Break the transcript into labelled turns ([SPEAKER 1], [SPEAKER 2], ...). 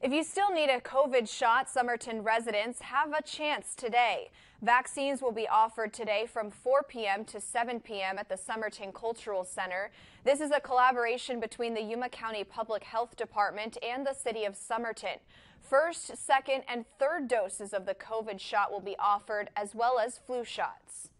[SPEAKER 1] If you still need a COVID shot, Somerton residents have a chance today. Vaccines will be offered today from 4 p.m. to 7 p.m. at the Somerton Cultural Center. This is a collaboration between the Yuma County Public Health Department and the city of Somerton. First, second, and third doses of the COVID shot will be offered, as well as flu shots.